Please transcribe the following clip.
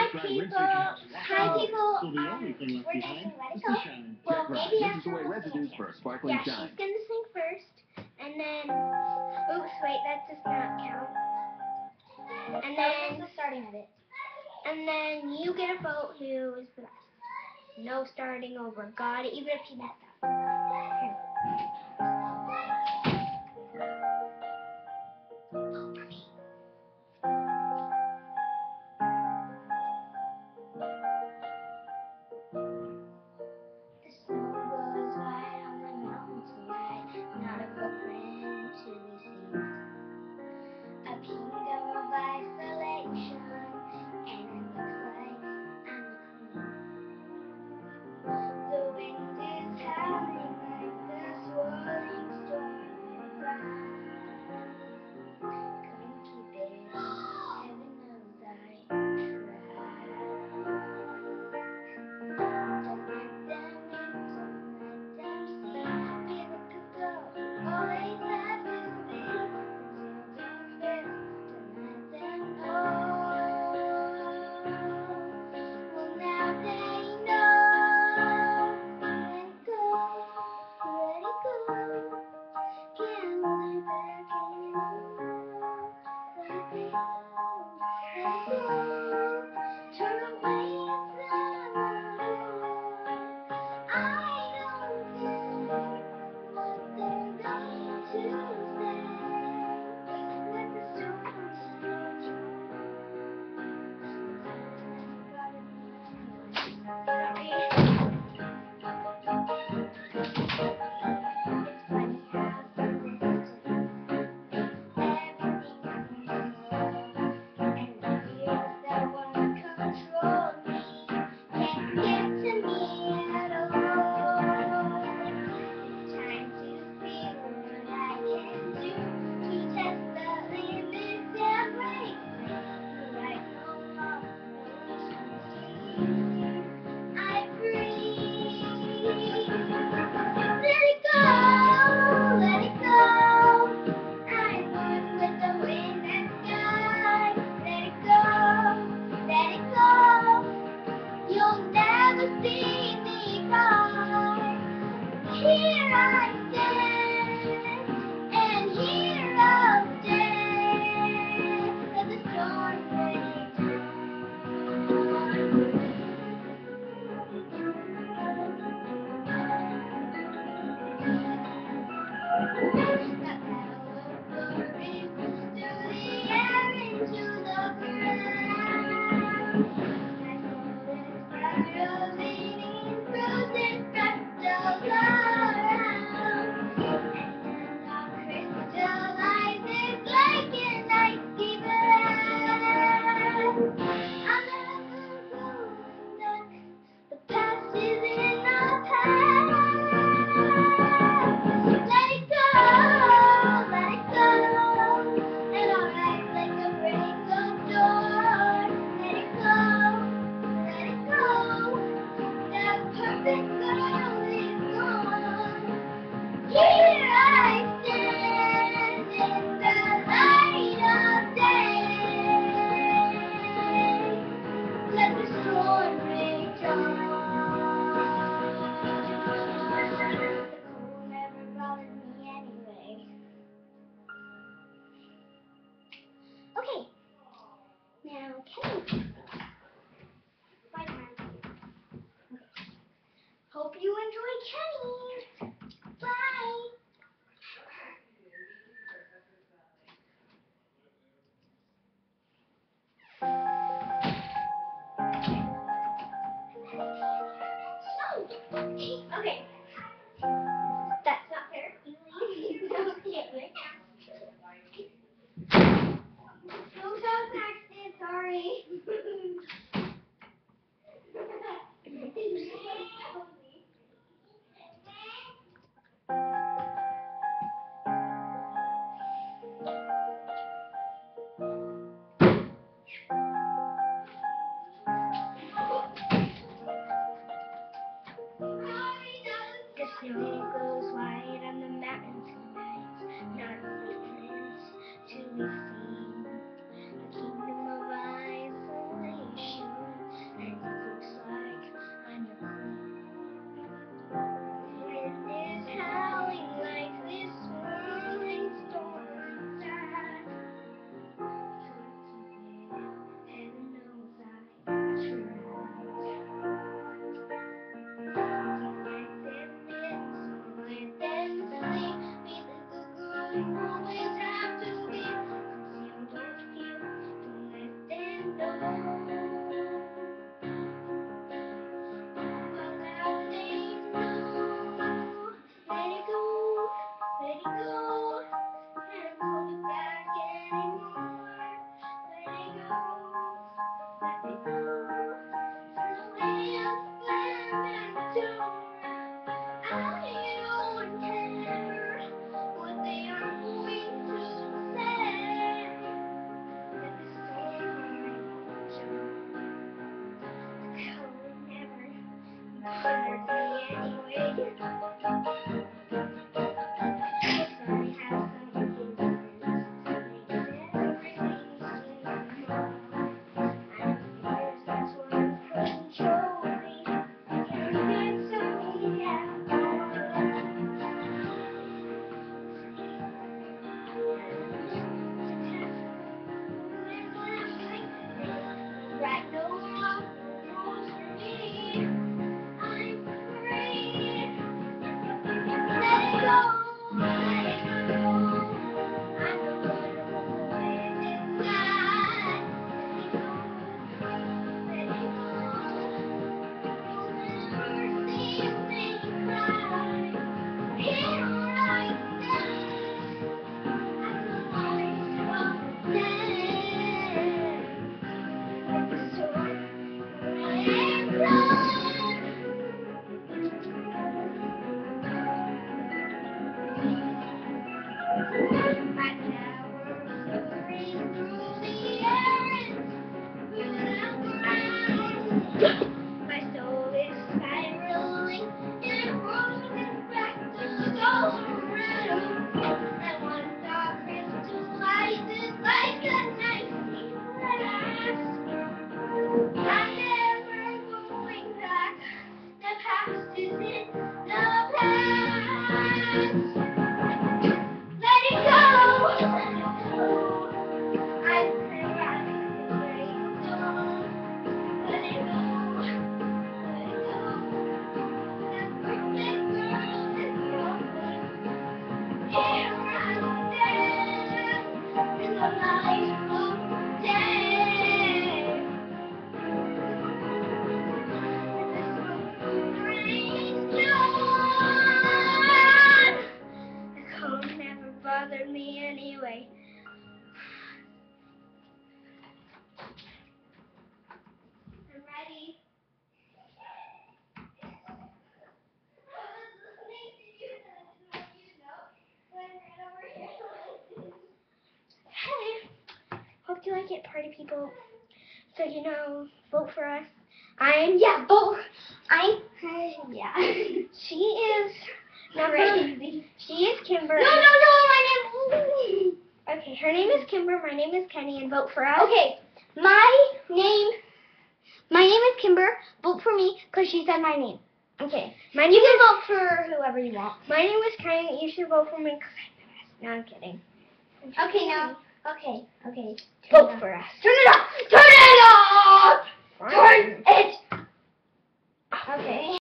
people. Hi, people. So the only thing left behind is the shine. Well, maybe this is the way residues for a sparkling shine. She's gonna sing first, and then. Oops, wait, that does not count. And then the starting of it. And then you get a vote who is the best. No starting over. Got it, even if you messed up. Here. Vote for me. The snow goes white on the mountain tonight. Not a footprint to be seen. A kingdom of isolation, and it looks like I'm queen. The wind is howling like the swirling storm outside. Couldn't keep it, heaven knows I tried. Don't let them in, don't let them see. Be the people who always have to be. Concealed or fierce, don't let them know. Well, now they know. Let it go, let it go. Can't hold it back anymore. Let it go, let it go. Turn away and I don't care what they're going to say. Let the storm rage on. It's funny how from this everything is normal, and the fears that once controlled me can't get to me at all. It's time to see what I can do to test the limits and break free. Life no longer belongs to me. I'm free. Let it go, let it go. I'm one with the wind and sky. Let it go, let it go. You'll never see me cry. Here I stand, and here I'll stay. Let the storm rage on. The past is in the past. Let it go, let it go. And I'll act like a break of door. Let it go, let it go. That perfect girl is gone. Here I stand in the light of day. Let the storm rage on. The cold never bothered me anyway. Okay, now Kenny. My turn. Hope you enjoy Kenny. Bye. Okay. That's not fair. You leave. No, okay. No, that was an accident. Sorry. The snow goes white on the mountain tonight. Not a footprint to be seen. A kingdom of isolation. Right, no more rules for me. I'm free. Let it go, let it go. I'm the wonderful who lives inside. Let it go, let it go. You'll never see me cry. Here I stand, at the light of day. My soul is spiraling in a world that fractals all around. And one dark crystallizes like a nice glass. I'm never going back. The past is in the past. Let it go. Let it go. I pray I can let it go. Let it go. Let it go. That perfect girl is gone. Here I stand in the light of day. Never bothered me anyway. I'm ready. Hey, hope you like it, party people. So vote for us. Vote. Yeah. She is crazy. She is Kimber. No, my name. Okay, her name is Kimber. My name is Kenny, and vote for us. Okay, my name is Kimber. Vote for me because she said my name. Okay, you can vote for whoever you want. My name is Kenny. You should vote for me because I'm the best. No, I'm kidding. Okay, now. Okay. Vote for us. Turn it off. Turn it off. Turn it. Okay.